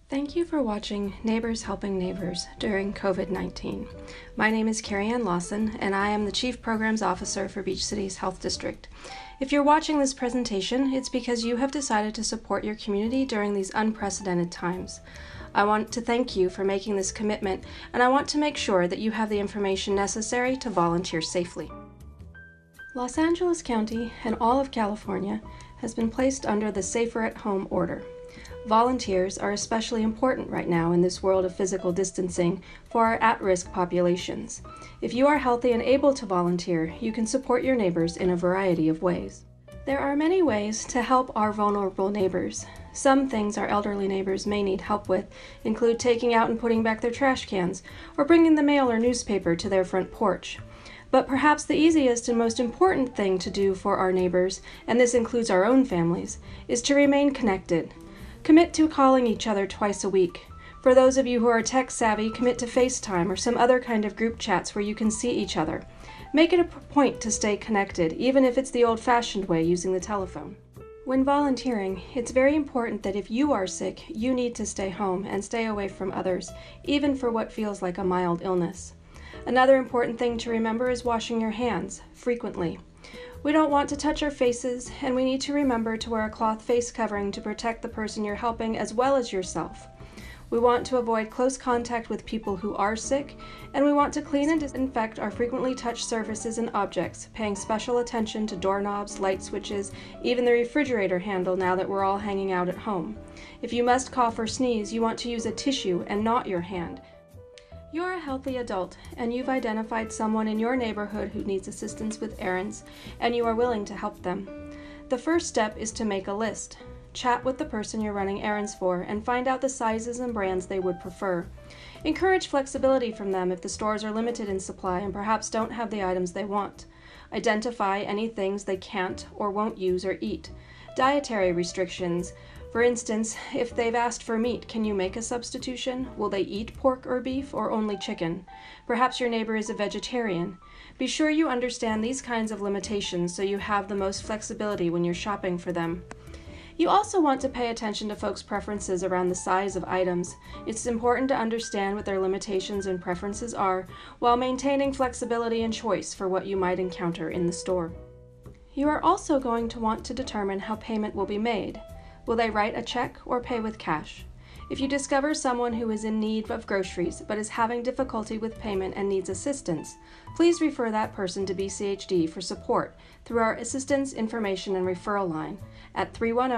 Thank you for watching Neighbors Helping Neighbors during COVID-19. My name is Carrie Ann Lawson, and I am the Chief Programs Officer for Beach City's Health District. If you're watching this presentation, it's because you have decided to support your community during these unprecedented times. I want to thank you for making this commitment, and I want to make sure that you have the information necessary to volunteer safely. Los Angeles County and all of California has been placed under the Safer at Home order. Volunteers are especially important right now in this world of physical distancing for our at-risk populations. If you are healthy and able to volunteer, you can support your neighbors in a variety of ways. There are many ways to help our vulnerable neighbors. Some things our elderly neighbors may need help with include taking out and putting back their trash cans, or bringing the mail or newspaper to their front porch. But perhaps the easiest and most important thing to do for our neighbors, and this includes our own families, is to remain connected. Commit to calling each other twice a week. For those of you who are tech savvy, commit to FaceTime or some other kind of group chats where you can see each other. Make it a point to stay connected, even if it's the old-fashioned way using the telephone. When volunteering, it's very important that if you are sick, you need to stay home and stay away from others, even for what feels like a mild illness. Another important thing to remember is washing your hands frequently. We don't want to touch our faces, and we need to remember to wear a cloth face covering to protect the person you're helping as well as yourself. We want to avoid close contact with people who are sick, and we want to clean and disinfect our frequently touched surfaces and objects, paying special attention to doorknobs, light switches, even the refrigerator handle now that we're all hanging out at home. If you must cough or sneeze, you want to use a tissue and not your hand. You're a healthy adult, and you've identified someone in your neighborhood who needs assistance with errands, and you are willing to help them. The first step is to make a list. Chat with the person you're running errands for and find out the sizes and brands they would prefer. Encourage flexibility from them if the stores are limited in supply and perhaps don't have the items they want. Identify any things they can't or won't use or eat. Dietary restrictions. For instance, if they've asked for meat, can you make a substitution? Will they eat pork or beef or only chicken? Perhaps your neighbor is a vegetarian. Be sure you understand these kinds of limitations so you have the most flexibility when you're shopping for them. You also want to pay attention to folks' preferences around the size of items. It's important to understand what their limitations and preferences are while maintaining flexibility and choice for what you might encounter in the store. You are also going to want to determine how payment will be made. Will they write a check or pay with cash? If you discover someone who is in need of groceries but is having difficulty with payment and needs assistance, please refer that person to BCHD for support through our Assistance Information and Referral line at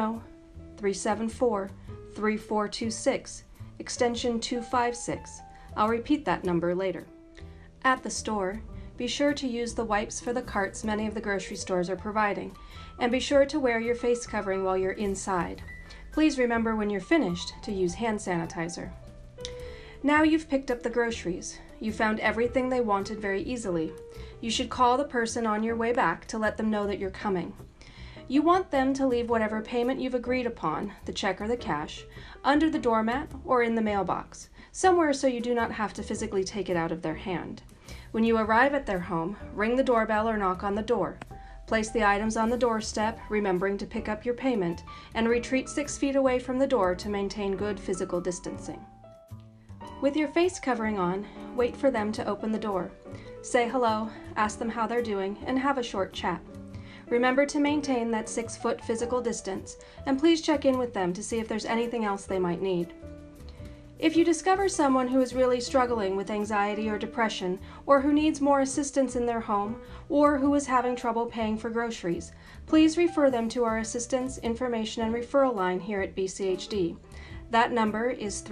310-374-3426, extension 256. I'll repeat that number later. At the store, be sure to use the wipes for the carts many of the grocery stores are providing, and be sure to wear your face covering while you're inside. Please remember when you're finished to use hand sanitizer. Now you've picked up the groceries. You found everything they wanted very easily. You should call the person on your way back to let them know that you're coming. You want them to leave whatever payment you've agreed upon, the check or the cash, under the doormat or in the mailbox, somewhere so you do not have to physically take it out of their hand. When you arrive at their home, ring the doorbell or knock on the door. Place the items on the doorstep, remembering to pick up your payment, and retreat 6 feet away from the door to maintain good physical distancing. With your face covering on, wait for them to open the door. Say hello, ask them how they're doing, and have a short chat. Remember to maintain that 6-foot physical distance, and please check in with them to see if there's anything else they might need. If you discover someone who is really struggling with anxiety or depression, or who needs more assistance in their home, or who is having trouble paying for groceries, please refer them to our Assistance, Information, and Referral line here at BCHD. That number is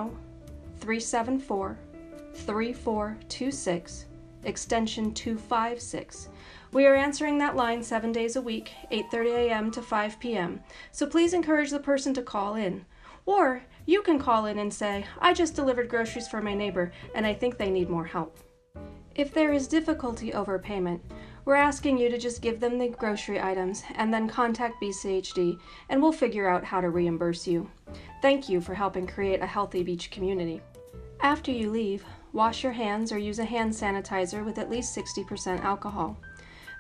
310-374-3426, extension 256. We are answering that line 7 days a week, 8:30 a.m. to 5 p.m., so please encourage the person to call in. Or you can call in and say, I just delivered groceries for my neighbor and I think they need more help. If there is difficulty over payment, we're asking you to just give them the grocery items and then contact BCHD and we'll figure out how to reimburse you. Thank you for helping create a healthy beach community. After you leave, wash your hands or use a hand sanitizer with at least 60% alcohol.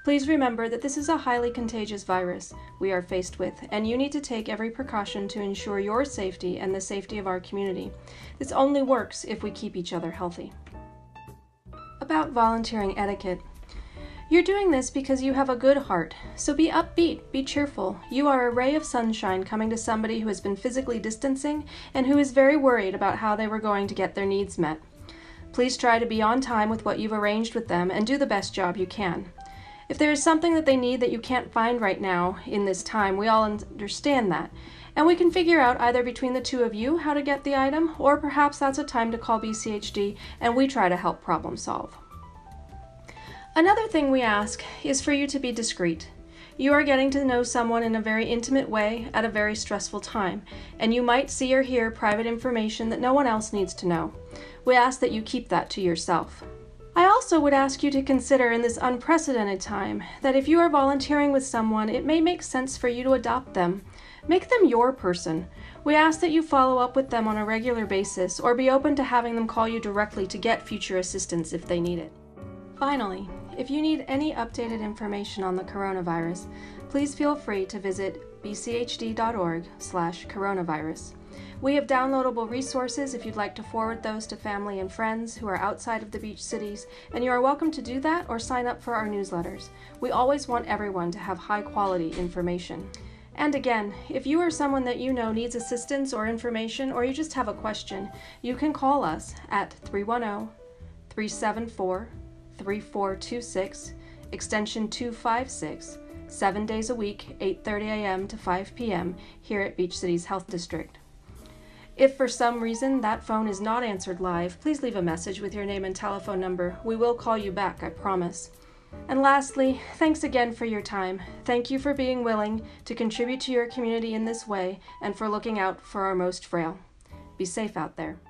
Please remember that this is a highly contagious virus we are faced with, and you need to take every precaution to ensure your safety and the safety of our community. This only works if we keep each other healthy. About volunteering etiquette. You're doing this because you have a good heart, so be upbeat, be cheerful. You are a ray of sunshine coming to somebody who has been physically distancing and who is very worried about how they were going to get their needs met. Please try to be on time with what you've arranged with them and do the best job you can. If there is something that they need that you can't find right now in this time, we all understand that. And we can figure out either between the two of you how to get the item, or perhaps that's a time to call BCHD and we try to help problem solve. Another thing we ask is for you to be discreet. You are getting to know someone in a very intimate way at a very stressful time, and you might see or hear private information that no one else needs to know. We ask that you keep that to yourself. I also would ask you to consider in this unprecedented time that if you are volunteering with someone, it may make sense for you to adopt them. Make them your person. We ask that you follow up with them on a regular basis or be open to having them call you directly to get future assistance if they need it. Finally, if you need any updated information on the coronavirus, please feel free to visit bchd.org/coronavirus. We have downloadable resources if you'd like to forward those to family and friends who are outside of the beach cities, and you are welcome to do that or sign up for our newsletters. We always want everyone to have high-quality information. And again, if you or someone that you know needs assistance or information, or you just have a question, you can call us at 310-374-3426, extension 256, 7 days a week, 8:30 a.m. to 5 p.m. here at Beach Cities Health District. If for some reason that phone is not answered live, please leave a message with your name and telephone number. We will call you back, I promise. And lastly, thanks again for your time. Thank you for being willing to contribute to your community in this way and for looking out for our most frail. Be safe out there.